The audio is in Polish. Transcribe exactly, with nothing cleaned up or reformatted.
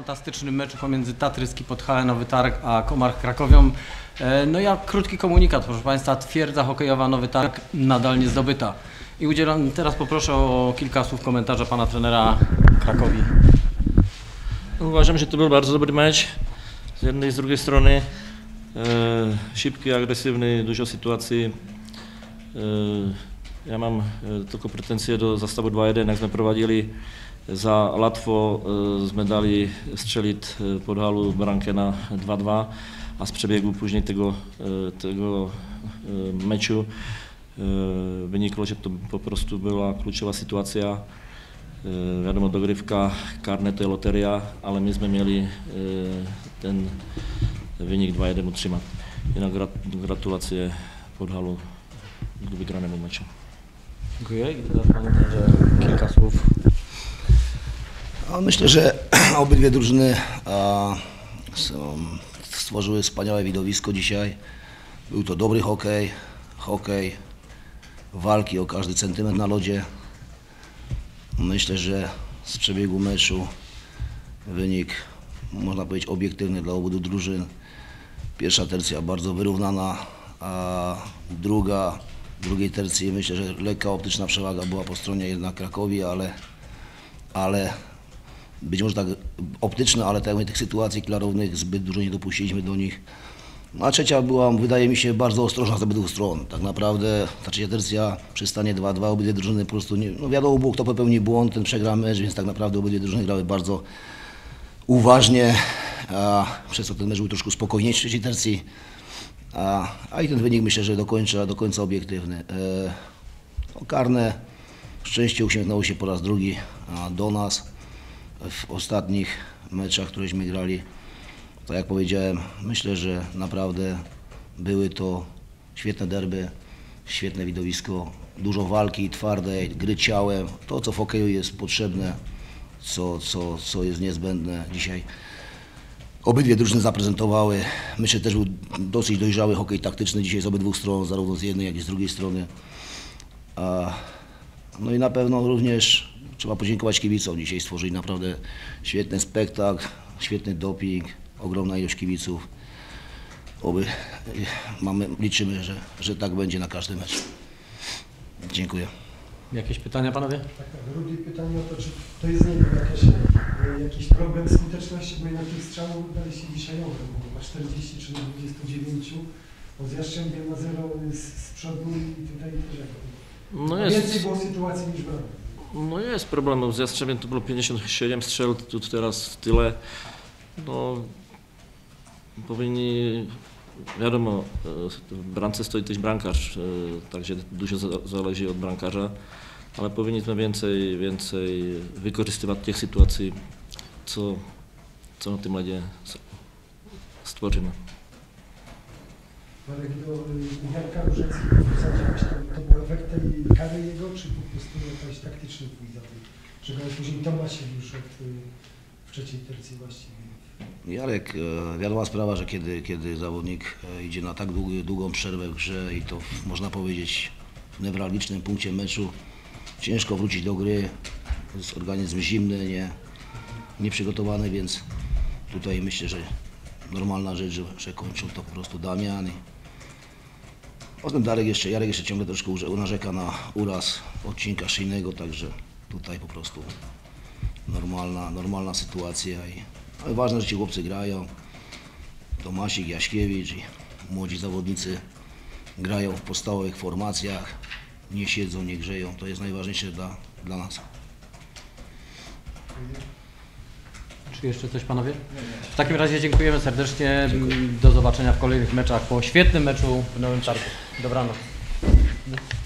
fantastycznym meczu pomiędzy Tatryski Podhale Nowy Targ a Komar Krakowią. No i jak krótki komunikat, proszę Państwa, twierdza hokejowa Nowy Targ nadal nie zdobyta. I udzielam, teraz poproszę o kilka słów komentarza pana trenera Krakowi. Uważam, że to był bardzo dobry mecz. Z jednej i z drugiej strony e, szybki, agresywny, dużo sytuacji. E, ja mam e, tylko pretensje do zastawu dwa jeden, jak jsme prowadzili za łatwo, e, jsme dali strzelić e, Podhalu brankę na dwa dwa, a z przebiegu później tego, e, tego e, meczu e, wynikło, że to po prostu była kluczowa sytuacja. E, wiadomo, dogrywka, karne to je loteria, ale my jsme měli e, ten wynik dwa jeden utrzymać. Jinak gratulacje Podhalu k wygranému meczu. Dziękuję. I teraz panie trenerze kilka słów. Myślę, że obydwie drużyny a, są, stworzyły wspaniałe widowisko dzisiaj. Był to dobry hokej, hokej walki o każdy centymetr na lodzie. Myślę, że z przebiegu meczu wynik, można powiedzieć, obiektywny dla obu drużyn. Pierwsza tercja bardzo wyrównana, a druga, w drugiej tercji myślę, że lekka optyczna przewaga była po stronie jednak Krakowi, ale, ale być może tak optyczna, ale tak jak tych sytuacji klarownych zbyt dużo nie dopuściliśmy do nich. A trzecia była, wydaje mi się, bardzo ostrożna z obydwu stron. Tak naprawdę ta trzecia tercja przy stanie dwa dwa, obydwie drużyny po prostu, nie, no wiadomo było, kto popełni błąd, ten przegra mecz, więc tak naprawdę obydwie drużyny grały bardzo uważnie, a przez to ten mecz był troszkę spokojniejszy w trzeciej tercji. A, a i ten wynik myślę, że do końca, do końca obiektywny. E, no, karne szczęście uśmiechnęło się po raz drugi a, do nas w ostatnich meczach, któreśmy grali. Tak jak powiedziałem, myślę, że naprawdę były to świetne derby, świetne widowisko, dużo walki twardej, gry ciałem, to co w hokeju jest potrzebne, co, co, co jest niezbędne dzisiaj. Obydwie drużyny zaprezentowały, myślę, że też był dosyć dojrzały hokej taktyczny dzisiaj z obydwu stron, zarówno z jednej, jak i z drugiej strony. A, no i na pewno również trzeba podziękować kibicom. Dzisiaj stworzyli naprawdę świetny spektakl, świetny doping, ogromna ilość kibiców. Oby, mamy, liczymy, że, że tak będzie na każdy mecz. Dziękuję. Jakieś pytania, panowie? Tak, tak. Drugie pytanie o to, czy to jest nie wiem, jakaś, jakiś problem skuteczności, bo jednak tych strzałów dali się dzisiaj ogromnie, bo ma czterdzieści czy na dwudziestu dziewięciu, bo z Jastrzębiem na zero z, z przodu i tutaj też no jest, jest, więcej było sytuacji niż bramek. No jest problem, z Jastrzębiem to było pięćdziesiąt siedem strzel, tu teraz tyle. No, powinni, wiadomo, w bramce stoi też bramkarz, takže dużo zależy od bramkarza, ale powinniśmy więcej, więcej wykorzystywać tych sytuacji, co, co na tym ledzie stworzymy. Marek, do Jarka Różeckiego to był efekt tej kary jego, czy po prostu jakaś taktyczny pójść za tym, że grał później Tomasiewicz od w trzeciej tercji właściwie? Jarek, wiadoma sprawa, że kiedy, kiedy zawodnik idzie na tak długi, długą przerwę w grze i to można powiedzieć w newralgicznym punkcie meczu, ciężko wrócić do gry, jest organizm zimny, nie, nieprzygotowany, więc tutaj myślę, że normalna rzecz, że, że kończył to po prostu Damian. I potem Darek jeszcze, Jarek jeszcze ciągle troszkę narzeka na uraz odcinka szyjnego, także tutaj po prostu normalna, normalna sytuacja. I, ale ważne, że ci chłopcy grają. Tomasik, Jaśkiewicz i młodzi zawodnicy grają w podstawowych formacjach, nie siedzą, nie grzeją. To jest najważniejsze dla, dla nas. Czy jeszcze coś, panowie? W takim razie dziękujemy serdecznie. Dziękuję. Do zobaczenia w kolejnych meczach po świetnym meczu w Nowym Targu. Dobranoc.